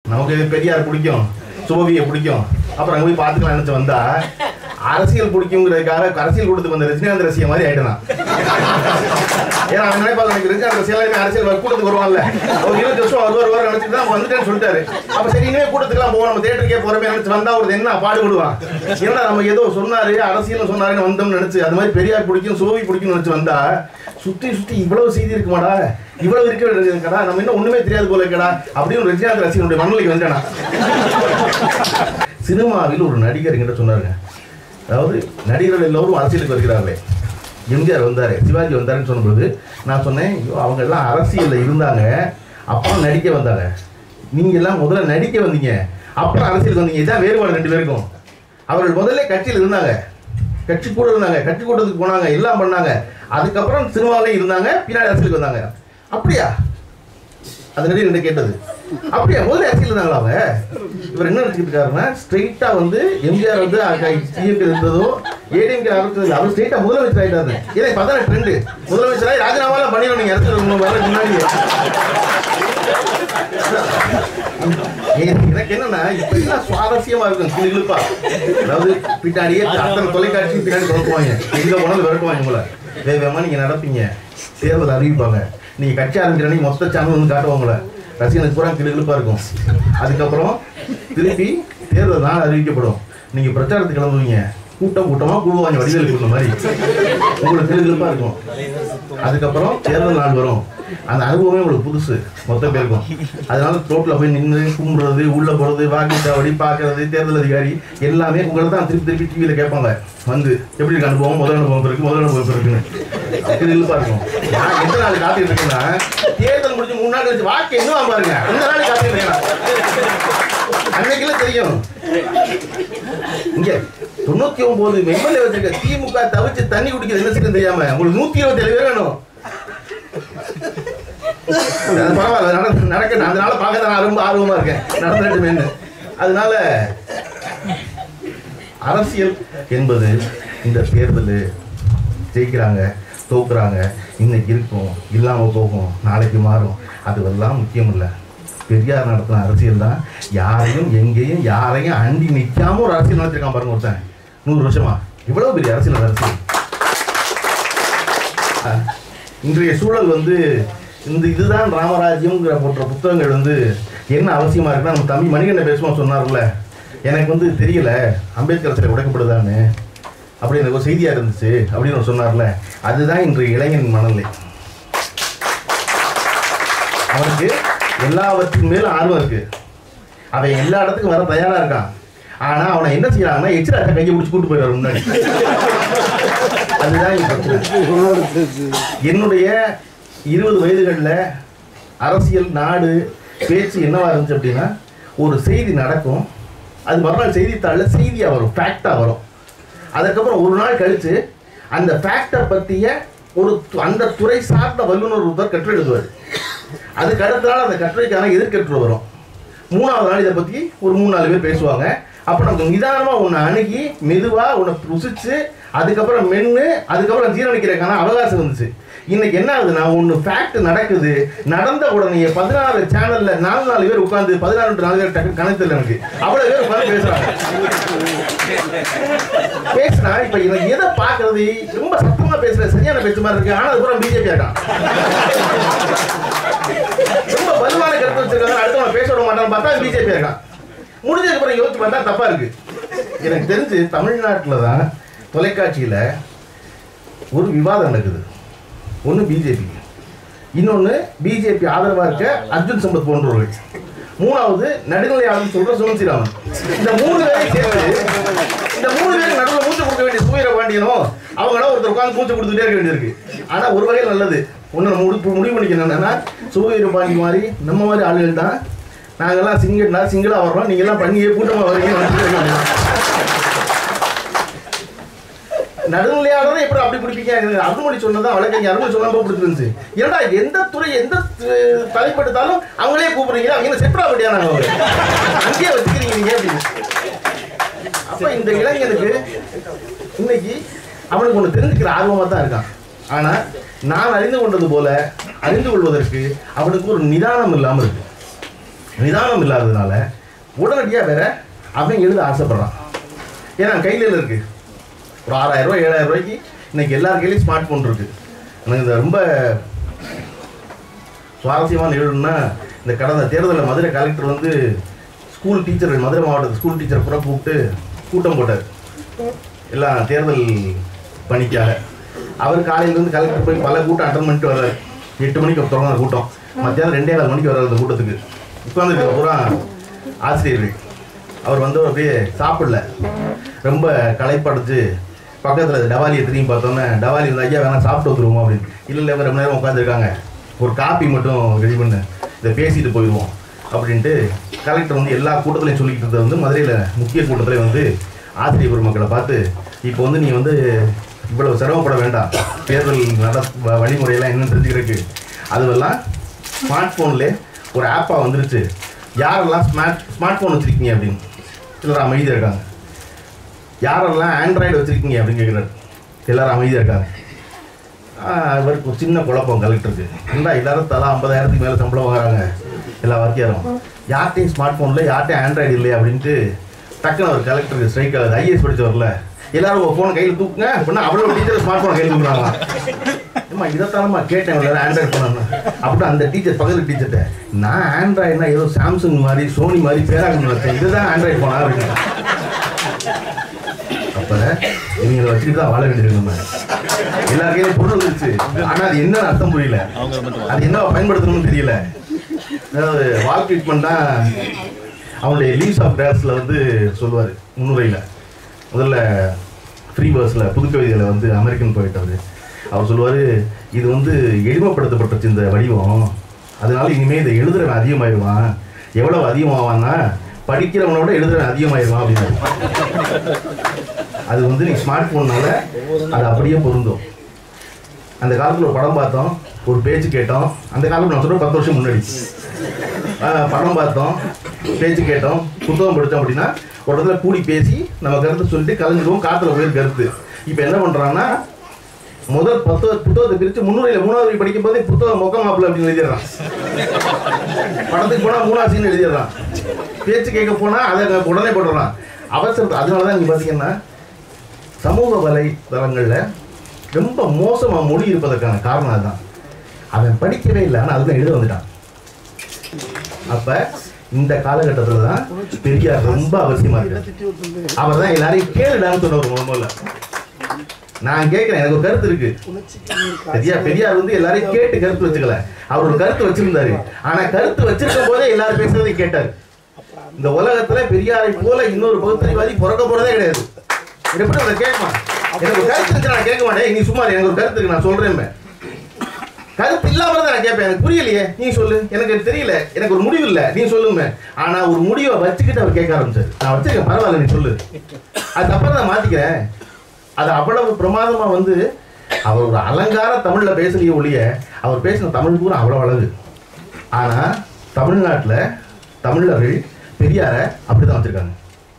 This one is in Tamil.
நமக்கு பெரியார் பிடிக்கும், சோவியை பிடிக்கும், அப்புறம் அங்கே போய் பார்த்துக்கலாம் நினைச்சு வந்தா அரசியல் பிடிக்குங்கிறதுக்காக அரசியல் கூட்டத்துக்கு வந்த ரஜினிகாந்த் ரசிக மாதிரி ஆயிட்டான். ஏன்னா அவன் நினைப்பாங்க எனக்கு ரஜினிகாந்த் ரசிகலாம் அரசியல் கூட்டத்துக்கு வருவான்ல, ஒரு 20 வருஷம் வருவார் நினைச்சிட்டு தான் வந்துட்டேன்னு சொல்லிட்டாரு. அப்ப சரி இனிமே கூட்டத்துக்குலாம் போவோம், நம்ம தேட்டருக்கே போறமே நினைச்சு வந்தா ஒரு என்ன பாடுபடுவான். ஏன்னா நம்ம ஏதோ சொன்னாரு அரசியல் சொன்னாருன்னு வந்தோம்னு நினைச்சு அது மாதிரி பெரியார் பிடிக்கும் சோவி பிடிக்கும்னு நினைச்சு வந்தா சுத்தி சுத்தி இவ்வளவு செய்தி இருக்குமாடா, இவ்வளவு இருக்கடா, நம்ம இன்னும் ஒண்ணுமே தெரியாது போல இருக்கடா அப்படின்னு ரஜினிகாந்த் ரசிகனுடைய மனநிலைக்கு வந்துட்டானா. சினிமாவில் ஒரு நடிகர் என்கிட்ட சொன்னாருங்க, அதாவது நடிகர்கள் எல்லோரும் அரசியலுக்கு வருகிறார்களே, எம்ஜிஆர் வந்தாரு, சிவாஜி வந்தாருன்னு சொன்னபோது நான் சொன்னேன், அவங்க எல்லாம் அரசியலில் இருந்தாங்க, அப்புறம் நடிக்க வந்தாங்க. நீங்க எல்லாம் முதல்ல நடிக்க வந்தீங்க, அப்புறம் அரசியலுக்கு வந்தீங்க. இதான் வேறுபாடு ரெண்டு பேருக்கும். அவர்கள் முதல்ல கட்சியில் இருந்தாங்க, கட்சி கூட இருந்தாங்க, கட்சி கூட்டத்துக்கு போனாங்க, எல்லாம் பண்ணாங்க, அதுக்கப்புறம் சினிமாவிலே இருந்தாங்க, பின்னாடி அரசியலுக்கு வந்தாங்க. அப்படியா? அது நடிகர் என்ன கேட்டது, அப்படியா முதல்ல அரசியல் இருந்தாங்களா அவங்க? இவர் என்ன நினைச்சிட்டு இருக்காருன்னா ஸ்ட்ரெயிட்டா வந்து எம்ஜிஆர் வந்து சிஎம் இருந்ததோ ஏடிஎம்கே ஆரம்பிச்சது, அவர் ஸ்ட்ரெயிட்டா முதலமைச்சர் ஆயிட்டாரு. இதை பார்த்தா ட்ரெண்டு, முதலமைச்சராக ராஜினாமாலாம் பண்ணிடணும் நீங்க அரசியல் வர முன்னாடி. எனக்கு என்னன்னா இப்படிலாம் சுவாரஸ்யமா இருக்கும் கிளிப்பா. அதாவது பின்னாடியே அத்தனை தொலைக்காட்சி பின்னாடி தொடக்குவாங்க, எங்க போனாலும் விரட்டுவாங்க உங்களை, வேகமா நீங்க நடப்பீங்க, தேர்தல் அறிவிப்பாங்க, நீங்க கட்சி ஆரம்பிக்கிற மொத்த சேனல் வந்து காட்டுவாங்கள, ரசிகனுக்கு பூரா கிளிப்பா இருக்கும். அதுக்கப்புறம் திருப்பி தேர்தல் நாள் அறிவிக்கப்படும், நீங்க பிரச்சாரத்துக்கு கிளம்புவீங்க, கூட்டம் கூட்டமா கூடுவாங்க வடிவேல் கூட்ட மாதிரி, உங்களுக்கு கிளிப்பா இருக்கும். அதுக்கப்புறம் தேர்தல் நாள் வரும், அந்த அனுபவமே உங்களுக்கு புதுசு மொத்த பேருக்கும். அதனால ரோட்ல போய் நின்று கும்பிடுறது, உள்ள போறது, வாக்குச்சாவடி பார்க்கறது, தேர்தல் அதிகாரி எல்லாமே உங்களை தான் திருப்பி டிவியில கேட்பாங்க வந்து எப்படி இருக்கு அனுபவம், முதல் அனுபவம் இருக்குன்னு இழுப்பா இருக்கும். நான் எந்த நாள் காத்துட்டு இருக்கேன்னா தேர்தல் முடிஞ்சு 3 நாள் கழிச்சு வாக்கு என்ன பாருங்க, அந்த நாள் காத்துட்டு இருக்கேன். அன்னைக்குல தெரியும் இங்க 99 எம்எல்ஏ வச்சிருக்க திமுக தவிச்சு தண்ணி குடிக்கிறது என்ன செய்யணும் தெரியாம உங்களுக்கு 127 பேர் வேணும். பரவாயில்ல நடக்க, அதனால பார்க்க நான் ரொம்ப ஆர்வமா இருக்கேன், நடந்துட்டுமேன்னு. அதனால அரசியல் என்பது இந்த தேர்தல் ஜெயிக்கிறாங்க தோக்குறாங்க, இன்னைக்கு இருக்கும் இல்லாம போகும், நாளைக்கு மாறும், அதுவெல்லாம் முக்கியம் இல்லை. பெரியார் நடத்தின அரசியல் தான் யாரையும் எங்கேயும் யாரையும் அண்டி நிற்காம ஒரு அரசியல் நடத்திருக்கான் பாருங்க ஒருத்தன் 100 வருஷமா. இவ்வளவு பெரிய அரசியல் அரசியல். இன்றைய சூழல் வந்து இந்த இதுதான் ராமராஜ்யம்ங்கிற போன்ற புத்தகங்கள் வந்து என்ன அவசியமா இருக்குன்னா, நம்ம தம்பி மணிகண்டன் பேசுமா சொன்னார்ல, எனக்கு வந்து தெரியல அம்பேத்கர் சிலை உடைக்கப்படுதான்னு, அப்படி எனக்கு ஒரு செய்தியா இருந்துச்சு அப்படின்னு சொன்னார்ல, அதுதான் இன்றைய இளைஞன் மனநிலை. அவனுக்கு எல்லாவற்றின் மேலும் ஆர்வம் இருக்கு, அவன் எல்லா இடத்துக்கும் வர தயாரா இருக்கான். ஆனா அவனை என்ன செய்யறாங்கன்னா எச்சிராட்ட கையை பிடிச்சி கூட்டு போயிடுவார் முன்னாடி. அதுதான் என்னுடைய 20 வயதுகளில் அரசியல் நாடு பேச்சு என்னவா இருந்துச்சு அப்படின்னா, ஒரு செய்தி நடக்கும், அது மறுநாள் செய்தித்தாளில் செய்தியாக வரும், ஃபேக்டாக வரும். அதுக்கப்புறம் ஒரு நாள் கழித்து அந்த ஃபேக்டை பற்றிய ஒரு அந்த துறை சார்ந்த வல்லுநர் ஒருத்தர் கட்டுரை எழுதுவார். அதுக்கு அடுத்த நாள் அந்த கட்டுரைக்கான எதிர்கட்டுரை வரும். 3வது நாள் இதை பற்றி ஒரு 3-4 பேர் பேசுவாங்க. அப்போ நமக்கு நிதானமாக உன்னை அணுகி மெதுவாக உன்னை ருசிச்சு அதுக்கப்புறம் மென்று அதுக்கப்புறம் ஜீரணிக்கிறதுக்கான அவகாசம் வந்துச்சு. இன்னைக்கு என்ன ஆகுதுன்னா, ஒன்று ஃபேக்ட் நடக்குது, நடந்த உடனே 16 சேனல்ல 4 பேர் உட்காந்து 16 பேர் டக்கு கணக்கில் எனக்கு அவ்வளோ பேர் உட்காந்து பேசுறாங்க. பேசுனா இப்போ எனக்கு எதை பார்க்கறது, ரொம்ப சத்தமா பேசுற சரியான பேச்சு மாதிரி இருக்கு, ஆனால் அது பூரா பிஜேபி ஆகான். ரொம்ப வலுவான கருத்து வச்சிருக்காங்க, அடுத்தவங்க பேச விட மாட்டான்னு பார்த்தா பிஜேபி ஆகான். முடிஞ்சதுக்கு அப்புறம் யோசிச்சு பார்த்தா தப்பா இருக்கு. எனக்கு தெரிஞ்சு தமிழ்நாட்டில் தான் தொலைக்காட்சியில் ஒரு விவாதம் நடக்குது. ஒன்று பிஜேபி, இன்னொன்று பிஜேபி ஆதரவாக இருக்க அர்ஜுன் சம்பத் போன்றவர்கள், 3வது நடுநிலையாளர் சொல்ற சுமன்சிராமன். இந்த 3 பேரையும் சேர்த்து இந்த 3 பேருக்கு நடுவில் மூச்சு கொடுக்க வேண்டிய சூரிய பாண்டியனும் அவங்களாம் ஒருத்தர் உட்காந்து மூச்சு கொடுத்துட்டே இருக்க வேண்டியிருக்கு. ஆனால் ஒரு வகையில் நல்லது, ஒன்று நம்ம முடிவு பண்ணிக்கணும் என்னன்னா, சூரிய பாண்டி மாதிரி நம்ம மாதிரி ஆளுகள் தான் நாங்கள்லாம் சிங்கிளாக வர்றோம், நீங்கள்லாம் பண்ணியே கூட்டமாக வரீங்க. நடுநிலையாளரும் எப்படி அப்படி பிடிப்பீங்க? அருள்மொழி சொன்னதான் வழக்கறிஞர் அருள்மொழி சொன்னா பிடிச்சிருந்துச்சு. ஏன்னா எந்த துறை எந்த தலைப்படுத்தாலும் அவங்களே கூப்பிடுறீங்க, அவங்க செப்ரா பட்டியா நாங்கள் அங்கேயே வச்சுக்கிறீங்க நீங்க அப்படின்னு. அப்ப இந்த இளைஞனுக்கு இன்னைக்கு அவனுக்கு ஒன்று தெரிஞ்சுக்கிற ஆர்வமாக தான் இருக்கான். ஆனா நான் அறிந்து கொண்டது போல அறிந்து கொள்வதற்கு அவனுக்கு ஒரு நிதானம் இல்லாமல் இருக்கு. நிதானம் இல்லாததுனால உடனடியாக வேற அவன் எழுத ஆசைப்படுறான். ஏன்னா கையில் இருக்கு ஒரு 6000 ரூபாய் 7000 ரூபாய்க்கு இன்னைக்கு எல்லார் கையிலையும் ஸ்மார்ட் ஃபோன் இருக்கு. எனக்கு இந்த ரொம்ப சுவாரஸ்யமான நிகழ்வுன்னா, இந்த கடந்த தேர்தலில் மதுரை கலெக்டர் வந்து ஸ்கூல் டீச்சர், மதுரை மாவட்ட ஸ்கூல் டீச்சர் கூட கூப்பிட்டு கூட்டம் போட்டார் எல்லாம் தேர்தல் பணிக்காக. அவர் காலையிலேருந்து கலெக்டர் போய் பல கூட்டம் அட்டன் பண்ணிட்டு வர்றாரு. 8 மணிக்கு தொடங்கின கூட்டம், மத்தியானம் 2:15 மணிக்கு வர்றாரு அந்த கூட்டத்துக்கு. உட்காந்துருக்க பூரா ஆசிரியர்கள். அவர் வந்து அப்படியே சாப்பிடல, ரொம்ப களைப்படைச்சு பக்கத்தில் டவாலியை திரும்பி பார்த்தோன்னே, டவாலி இந்த ஐயா வேணால் சாப்பிட்டு வந்துடுவோம் அப்படின்னு. இல்லை ரொம்ப நேரம் உட்காந்துருக்காங்க, ஒரு காப்பி மட்டும் ரெடி பண்ணு, இதை பேசிட்டு போயிடுவோம் அப்படின்ட்டு கலெக்டர் வந்து எல்லா கூட்டத்திலையும் சொல்லிக்கிட்டு இருந்தது வந்து மதுரையில் முக்கிய கூட்டத்தில் வந்து ஆசிரியர் பெருமக்களை பார்த்து, இப்போ வந்து நீ வந்து இவ்வளவு சிரமப்பட வேண்டாம், தேர்தல் வழிமுறையெல்லாம் என்னென்னு தெரிஞ்சுக்கிறதுக்கு அதுவெல்லாம் ஸ்மார்ட் ஃபோன்லேயே ஒரு ஆப்பாக வந்துருச்சு. யாரெல்லாம் ஸ்மார்ட் ஃபோன் வச்சுருக்கீங்க அப்படின்னு எல்லாரும் அமைதியாக இருக்காங்க. யாரெல்லாம் ஆண்ட்ராய்டு வச்சுருக்கீங்க அப்படின்னு கேட்குறாரு. எல்லோரும் அமைதியாக இருக்காங்க. இவருக்கு ஒரு சின்ன குழப்பம் கலெக்டருக்கு. ஏண்டா எல்லாரும் தலா 50,000க்கு மேலே சம்பளம் வாங்குறாங்க எல்லா வாக்கியாரும், யார்ட்டையும் ஸ்மார்ட் ஃபோனில் யார்ட்டையும் ஆண்ட்ராய்டு இல்லையா அப்படின்ட்டு டக்குன்னு அவர் கலெக்டருக்கு ஸ்ட்ரைக் ஆகுது. ஐஏஎஸ் படித்து வரல, எல்லாரும் ஒரு ஃபோனை கையில் தூக்குங்க அப்படின்னா அவ்வளோ டீச்சர் ஸ்மார்ட் ஃபோனை கையில் தூக்குறாங்களா? ஏம்மா இதைத்தானம்மா கேட்டேன், எல்லாரும் ஆண்ட்ராய்டு ஃபோன் அப்படின்னா அந்த டீச்சர் பக்கத்தில் டீச்சர்கிட்ட, நான் ஆண்ட்ராய்டுனா ஏதோ சாம்சங் மாதிரி சோனி மாதிரி பேராக வச்சேன், இதுதான் ஆண்ட்ராய்டு ஃபோனா அப்படின்னு. அப்போ இவங்களை வச்சுக்கிட்டு தான் வாழ வேண்டியது. நம்ம எல்லா கையிலும் பொருள் வந்துருச்சு, ஆனால் அது என்ன அர்த்தம் புரியல, அது என்ன பயன்படுத்தணும்னு தெரியல. அதாவது வால் ட்ரீட்மெண்ட் தான் அவனுடைய லீவ்ஸ் ஆஃப் கிராஸில் வந்து சொல்லுவார் முன்னுரையில். முதல்ல ஃப்ரீ பர்ஸில் புதுக்கவிதையில் வந்து அமெரிக்கன் போயிட்டவர் அவர் சொல்லுவார், இது வந்து எளிமைப்படுத்தப்பட்டுச்சு இந்த வடிவம், அதனால இனிமேல் இதை எழுதுறவன் அதிகமாயிடுவான். எவ்வளோ அதிகமாவான்னா படிக்கிறவனோட எழுதுறவன் அதிகமாயிடுவான் அப்படின்னு. அது வந்து நீ ஸ்மார்ட் ஃபோன்னால அது அப்படியே பொருந்தும். அந்த காலத்தில் ஒரு படம் பார்த்தோம், ஒரு பேச்சு கேட்டோம். அந்த காலத்தில் நான் சொல்கிறேன் 10 வருஷம் முன்னாடி படம் பார்த்தோம், பேச்சு கேட்டோம், புத்தகம் படித்தோம் அப்படின்னா ஒரு இடத்துல கூடி பேசி நம்ம கருத்து சொல்லிட்டு கலைஞ்சிடுவோம், காற்றுல போய் கருத்து. இப்போ என்ன பண்ணுறான்னா முதல் 10 புத்தகத்தை பிரித்து முன்னுரையில் 3வது படிக்கும் போதே புத்தகம் மொக்க மாப்பிள்ள அப்படின்னு எழுதிடுறான். படத்துக்கு போனால் 3வது சீன் எழுதிடுறான். பேச்சு கேட்க போனால் அதை உடனே போட்டுடுறான் அவசரத்தை. அதனால தான் நீங்கள் பார்த்தீங்கன்னா சமூக வலைதளங்களில் ரொம்ப மோசமாக மொழி இருப்பதற்கான காரணம் அதுதான். அவன் படிக்கவே இல்லை, ஆனால் அதுதான் எழுத வந்துட்டான். அப்போ இந்த காலகட்டத்தில் தான் பெரியார் ரொம்ப அவசியமாக இருக்கு. அவர் தான் எல்லாரையும் கேளுடான்னு சொன்னவர் முதல்ல. நான் கேட்கிறேன், எனக்கு ஒரு கருத்து இருக்கு. பெரியார் வந்து எல்லாரையும் கேட்டு கருத்து வச்சுக்கல, அவர் ஒரு கருத்து வச்சிருந்தாரு. ஆனா கருத்து வச்சிருக்கும் போதே எல்லாரும் பேசுறதை கேட்டாரு. இந்த உலகத்துல பெரியாரை போல இன்னொரு பகுத்தறிவாதி பிறக்க போறதே கிடையாது. எப்படி அதை கேட்கலாம்? எனக்கு ஒரு கருத்து இருக்கு, நான் கேட்க மாட்டேன். நீ சும்மா எனக்கு ஒரு கருத்து இருக்கு, நான் சொல்றேன். கருத்து இல்லாம தான் நான் கேட்பேன், எனக்கு புரியலையே நீ சொல்லு, எனக்கு தெரியல, எனக்கு ஒரு முடிவு இல்லை நீ சொல்லுங்க. ஆனா ஒரு முடிவை வச்சுக்கிட்டு அவர் கேட்க ஆரம்பிச்சாரு. நான் வச்சிருக்கேன், பரவாயில்ல நீ சொல்லு, அதுக்கப்புறம் நான் மாத்திக்கிறேன். அது அவ்வளவு பிரமாதமா வந்து அவர் ஒரு அலங்கார தமிழ்ல பேசலையே ஒழிய அவர் பேசின தமிழ் பூரா அவ்வளவு அழகு. ஆனா தமிழ்நாட்டில் தமிழர்கள் பெரியாரை அப்படிதான் வச்சிருக்காங்க.